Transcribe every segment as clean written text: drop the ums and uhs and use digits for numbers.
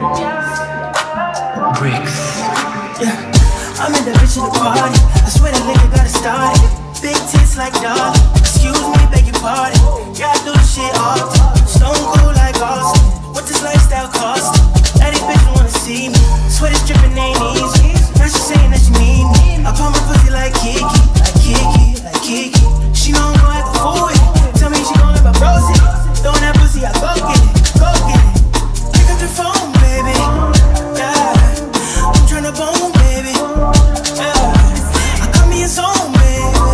Bricks. Yeah, I'm in the bitch in the party. I swear that nigga got it started. Big tits like dog. Excuse me, beg your pardon. Yeah, I do this shit often. Stone cold like Austin. What this lifestyle cost? Now these bitches wanna see me. Sweat is dripping, ain't easy. Now she saying that she need me. I pump my pussy like Kiki, like Kiki, like Kiki. She know I'm gon' act a fool with it. Tell me she gon' live a rosy. Throwing that pussy, I go get it, go get it. Pick up the phone, baby. Yeah, I'm tryna bone, baby. Yeah, I got me a zone, baby.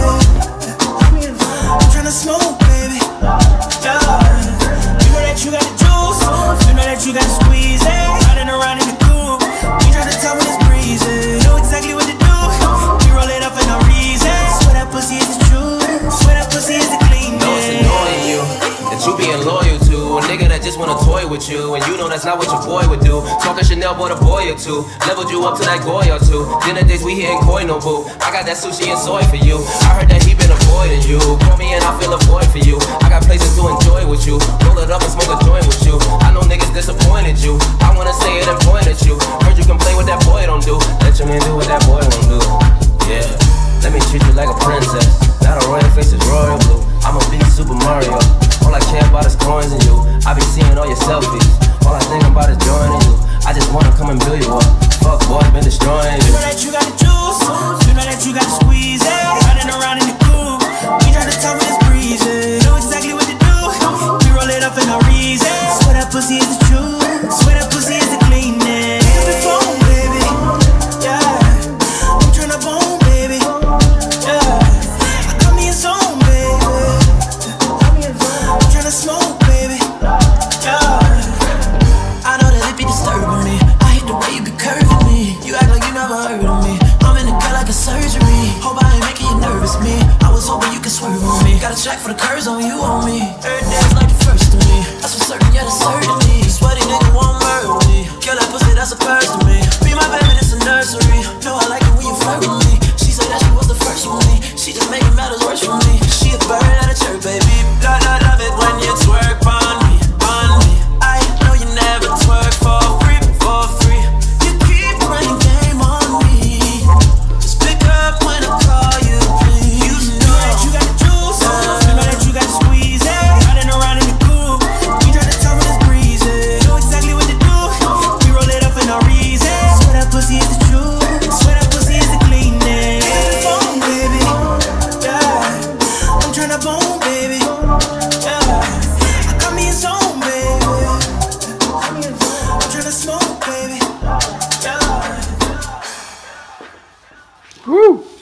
I'm tryna smoke, baby. Yeah, you know that you got the juice. You know that you got to squeeze it. Riding around in the coupe. We try to tell when it's breezy. Know exactly what to do. We roll it up for no reason. Swear that pussy is the truth. Swear that pussy is the clean. No, it's annoying you that you being loyal to a nigga that just wanna toy with you, and you know that's not what your boy would do. Talking Chanel bought a boy or two, leveled you up to that goy or two. Dinner days we hitting koi no boo. I got that sushi and soy for you. I heard that he been avoiding you. Call me and I feel a void for you. I got places to enjoy with you. Roll it up and smoke a joint with you. I know niggas disappointed you. I wanna say it and point at you. Heard you can play what that boy don't do. Let your man do what that boy won't do. Yeah, let me treat you like a princess. Not a royal face is royal blue. I'ma be Super Mario. All I care about is coins and you. I be seeing all your selfies. All I think about is joining you. I just wanna come and build you up. Fuck boy, been destroying you. You know that you got the juice. You know that you got to squeeze it. Riding around in the coupe. We try to tell when it's breezy. Know exactly what to do. We roll it up for no reason. Swear that pussy is the truth. Swear that pussy is the cleanest. Pick up the phone, baby. Yeah, I'm tryna bone, baby. Yeah, I got me a zone, baby. I'm tryna smoke, baby. Yeah, I know that it be disturbing me. I hate the way you be curving me. You act like you never heard of me. I'm in the cut like a surgery. Hope I ain't making you nervous, me. I was hoping you could swerve on me. Got a check for the curves on you, on me. Every day's like the first to me. That's for certain, yeah, that's certainly. Sweaty nigga won't murder me. Kill that pussy, that's a curse to me. Be my baby, this a nursery. Know I like it when you flirt with me. She said that she was the first with me. She just making matters worse for me. She a bird out of church, baby. God, I love it when you twerk on me, on me. I know you never twerk for free, for free. You keep running game on me. Just pick up when I call you, please. You know that you got the juice. You know that you got to squeeze it. Riding around in the coupe. We try to tell when it's breezy. Know exactly what to do. We roll it up for no reason. Swear that pussy is the truth. Swear that pussy is the cleanest. Pick up the phone, baby. Yeah, I'm tryna bone, baby. Yeah, I got me a zone, baby. I'm tryna smoke, baby. Yeah. Woo!